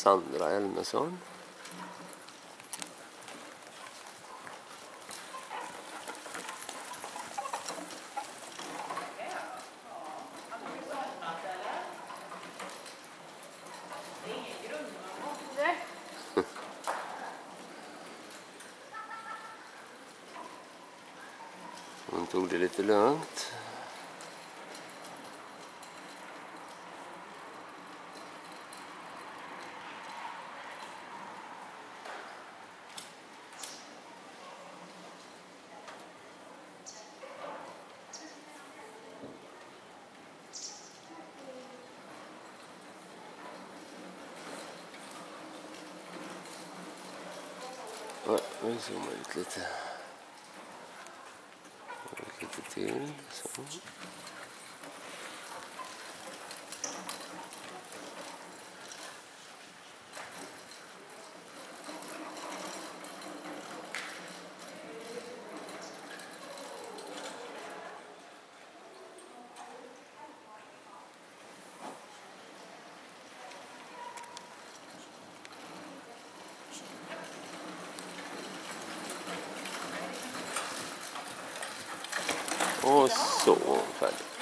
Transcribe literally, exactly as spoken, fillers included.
Sandra Elmesson. Hon tog det lite lugnt. Ja, vi zoomar ut lite. Lite till. Så. Och så färdigt.